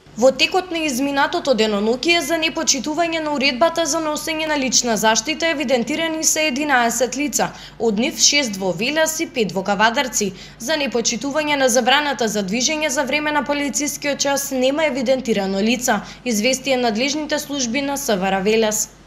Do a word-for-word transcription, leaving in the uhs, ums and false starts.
Во текот на изминатото деноноќие за непочитување на уредбата за носење на лична заштита евидентирани се единаесет лица, од нив шест во Велес и пет во Кавадарци. За непочитување на забраната за движење за време на полицискиот час нема евидентирано лица, известија надлежните служби на СВР Велес.